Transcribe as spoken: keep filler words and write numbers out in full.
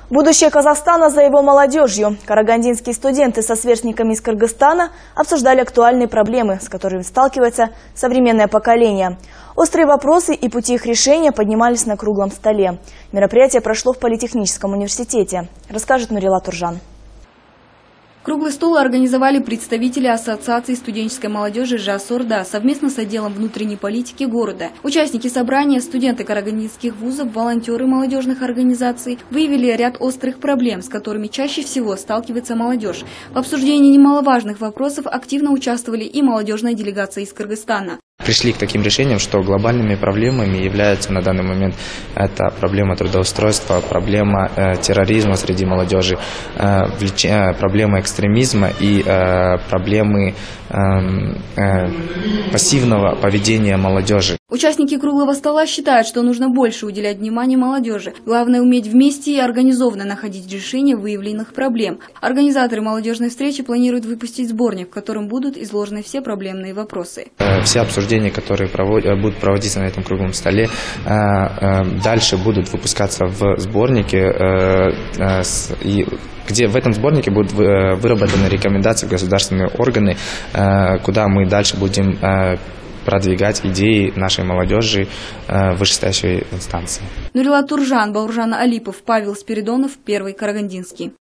Будущее Казахстана за его молодежью. Карагандинские студенты со сверстниками из Кыргызстана обсуждали актуальные проблемы, с которыми сталкивается современное поколение. Острые вопросы и пути их решения поднимались на круглом столе. Мероприятие прошло в Политехническом университете, расскажет Нурила Туржан. Круглый стол организовали представители Ассоциации студенческой молодежи ЖАС-Орда совместно с отделом внутренней политики города. Участники собрания, студенты карагандинских вузов, волонтеры молодежных организаций выявили ряд острых проблем, с которыми чаще всего сталкивается молодежь. В обсуждении немаловажных вопросов активно участвовали и молодежная делегация из Кыргызстана. Пришли к таким решениям, что глобальными проблемами являются на данный момент это проблема трудоустройства, проблема э, терроризма среди молодежи, э, влеч... э, проблема экстремизма и э, проблемы э, э, пассивного поведения молодежи. Участники круглого стола считают, что нужно больше уделять внимание молодежи. Главное уметь вместе и организованно находить решения выявленных проблем. Организаторы молодежной встречи планируют выпустить сборник, в котором будут изложены все проблемные вопросы. Все обсуждения, которые проводят, будут проводиться на этом круглом столе, дальше будут выпускаться в сборнике, и где в этом сборнике будут выработаны рекомендации в государственные органы, куда мы дальше будем продвигать идеи нашей молодежи в вышестоящей инстанции. Нурила Туржан, Бауржан Алипов, Павел Спиридонов, Первый Карагандинский.